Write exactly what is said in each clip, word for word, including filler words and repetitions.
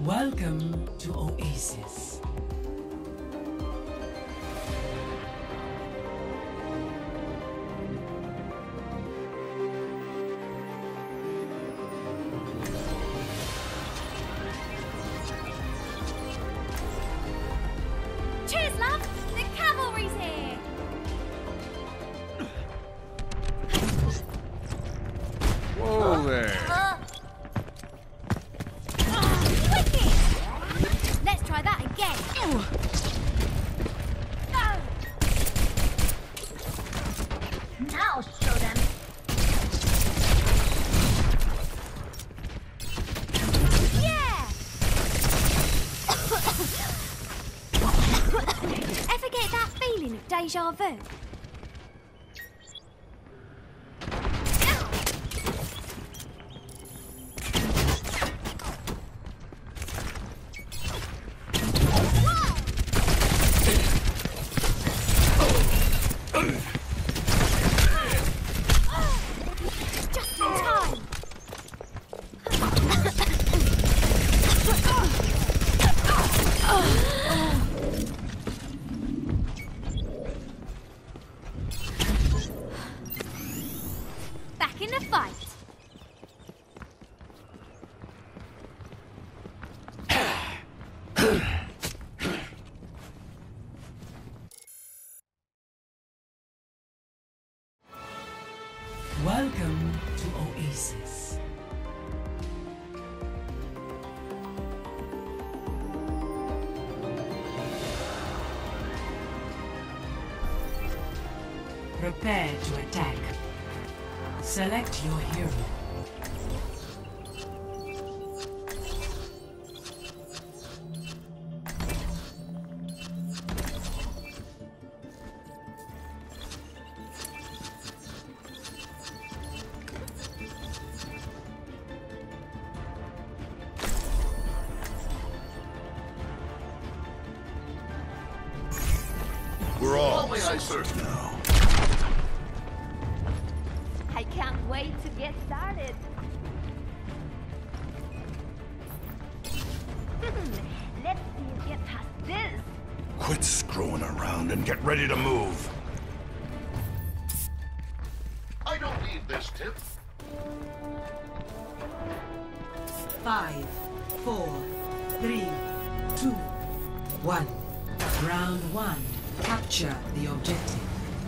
Welcome to Oasis. Cheers, love! The cavalry's here! Whoa there! Uh, uh, wicked! Let's try that again. Uh. Now I'll show them. Yeah! Ever get that feeling of deja vu? Just in time. Back in the fight. Welcome to Oasis. Prepare to attack. Select your hero. We're all I serve now. I can't wait to get started. Let's see you get past this. Quit screwing around and get ready to move. I don't need this tip. Five, four, three, two, one. Round one. Capture the objective.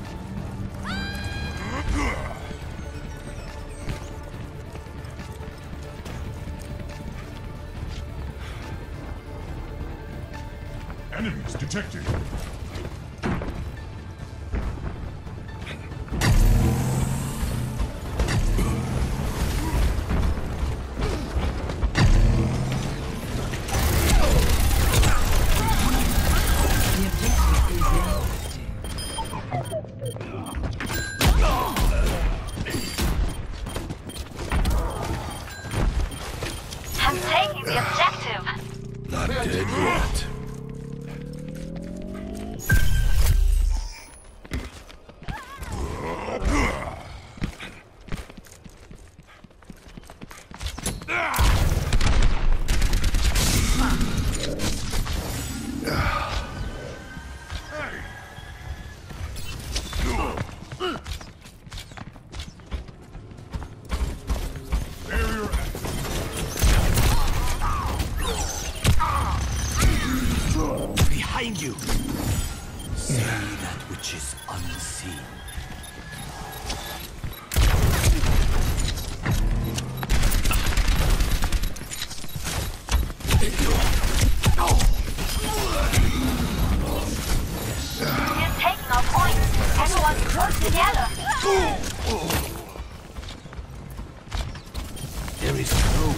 Enemies detected. The objective is now I'm taking the objective. Not dead yet. Behind you! See that which is unseen. You're taking our points. Everyone's close together. There is no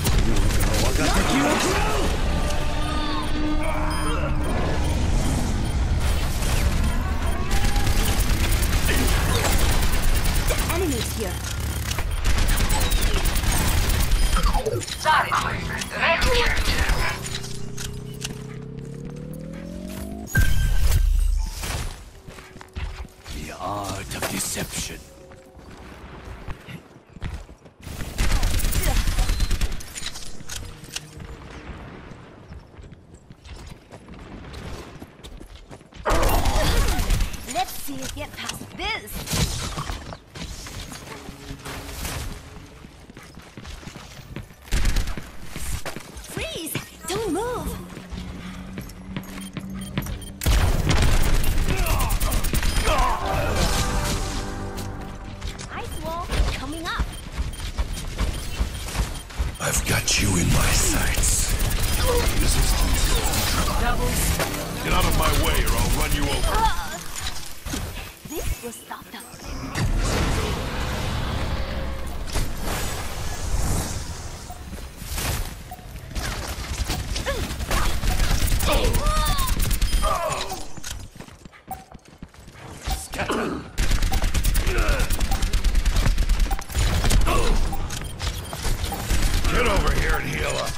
Enemies here. the art of deception. I've got you in my sights. Get out of my way or I'll run you over. This will stop them. Get over here and heal up.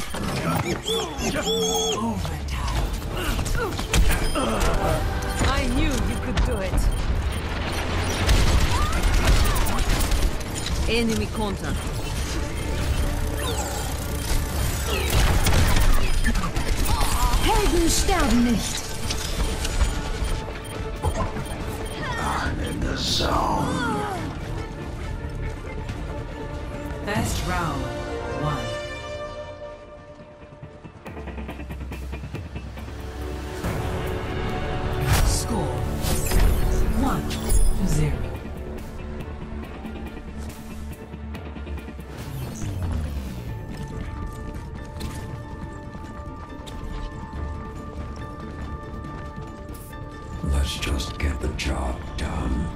I knew you could do it. Enemy contact. Helden sterben nicht. I'm in the zone. Best round one. Score one to zero. Let's just get the job done.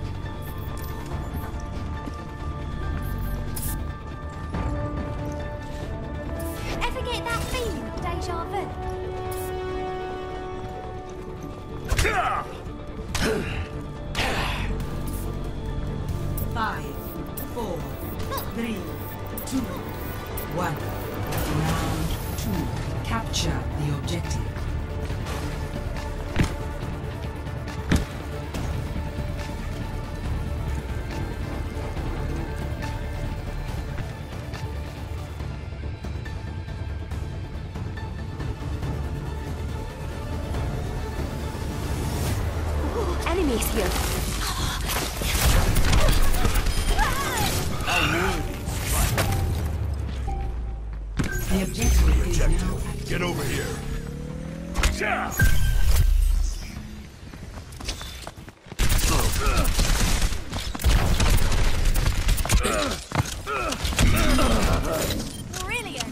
Ever get that feeling of deja vu? Five, four, three, two, one. Round two. Capture the objective. Enemies here. The objective is now Objective. Get over here. Brilliant.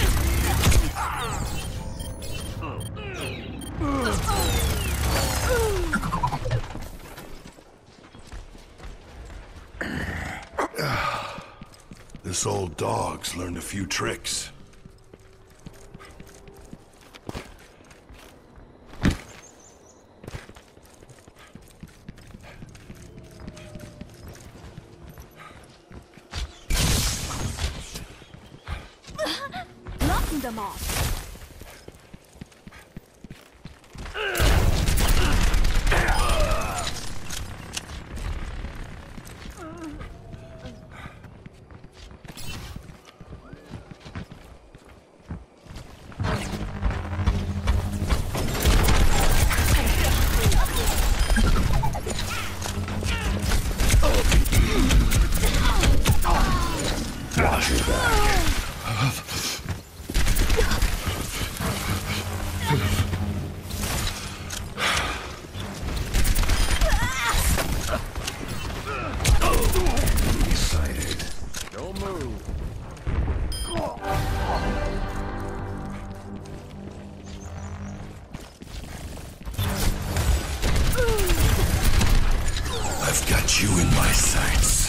This old dog's learned a few tricks. Blocking them off. Watch your back. Excited. Don't move. I've got you in my sights.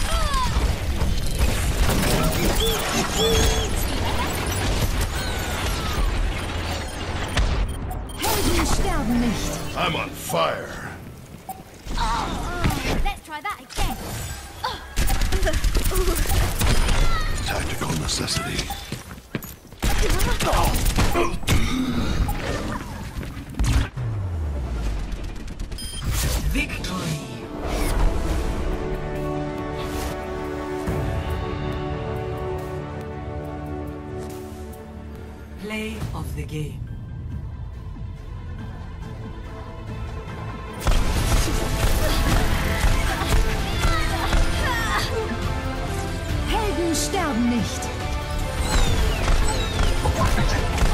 Helden sterben nicht. I'm on fire. Let's try that again. Tactical necessity. Victory. Play of the game. Helden sterben nicht.